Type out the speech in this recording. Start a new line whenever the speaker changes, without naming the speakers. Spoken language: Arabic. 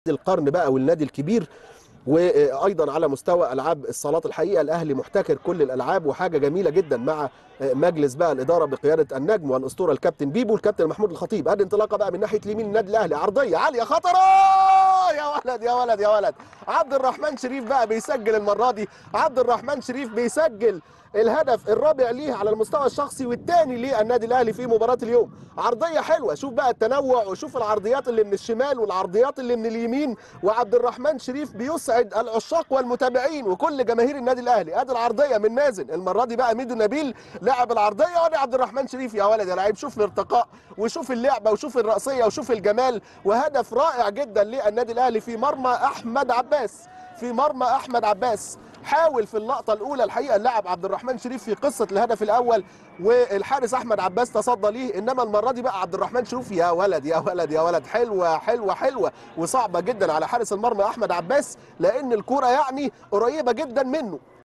القرن بقى والنادي الكبير. وايضا على مستوى العاب الصالات الحقيقه الاهلي محتكر كل الالعاب وحاجه جميله جدا مع مجلس بقى الاداره بقياده النجم والاسطوره الكابتن بيبو الكابتن محمود الخطيب. ادي انطلاقه بقى من ناحيه اليمين النادي الاهلي، عرضيه عاليه خطره، يا ولد يا ولد يا ولد. عبد الرحمن شريف بقى بيسجل المره دي، عبد الرحمن شريف بيسجل الهدف الرابع ليه على المستوى الشخصي والثاني للنادي الاهلي في مباراه اليوم. عرضيه حلوه، شوف بقى التنوع وشوف العرضيات اللي من الشمال والعرضيات اللي من اليمين، وعبد الرحمن شريف بيسعد العشاق والمتابعين وكل جماهير النادي الاهلي. ادي العرضيه من مازن، المره دي بقى ميدو نبيل لعب العرضيه، وادي عبد الرحمن شريف يا ولد يا لعيب. شوف الارتقاء وشوف اللعبه وشوف الرأسيه وشوف الجمال، وهدف رائع جدا للنادي الاهلي في مرمى احمد عباس، في مرمى احمد عباس. حاول في اللقطه الاولى الحقيقه اللاعب عبد الرحمن شريف في قصه الهدف الاول والحارس احمد عباس تصدى ليه، انما المره دي بقى عبد الرحمن شريف يا ولد يا ولد يا ولد. حلوه حلوه حلوه وصعبه جدا على حارس المرمى احمد عباس، لان الكوره يعني قريبه جدا منه.